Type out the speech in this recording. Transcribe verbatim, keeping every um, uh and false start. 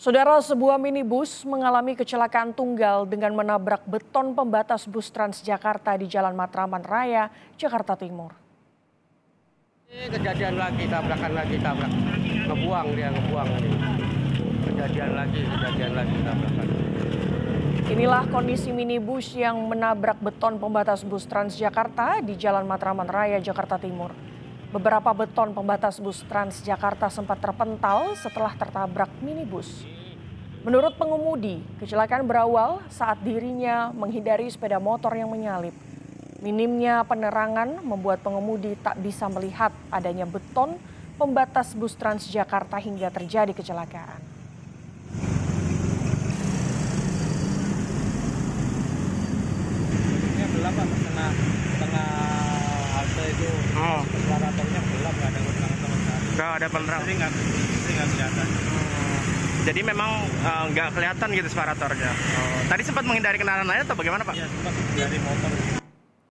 Saudara, sebuah minibus mengalami kecelakaan tunggal dengan menabrak beton pembatas bus Transjakarta di Jalan Matraman Raya, Jakarta Timur. Ini kejadian lagi, tabrakan lagi, tabrak. Ngebuang dia, ngebuang. Kejadian lagi, kejadian lagi, tabrakan. Inilah kondisi minibus yang menabrak beton pembatas bus Transjakarta di Jalan Matraman Raya, Jakarta Timur. Beberapa beton pembatas bus Transjakarta sempat terpental setelah tertabrak minibus. Menurut pengemudi, kecelakaan berawal saat dirinya menghindari sepeda motor yang menyalip. Minimnya penerangan membuat pengemudi tak bisa melihat adanya beton pembatas bus Transjakarta hingga terjadi kecelakaan. Ini gelap, Pak, tengah tengah halte itu. Oh. Separatornya gelap, nggak ada penerangan sama sekali. Nggak ada penerangan. Jadi nggak, jadi nggak kelihatan. Jadi memang uh, nggak kelihatan gitu separatornya. Oh. Tadi sempat menghindari kendaraan lain atau bagaimana, Pak? Ya sempat dari motor.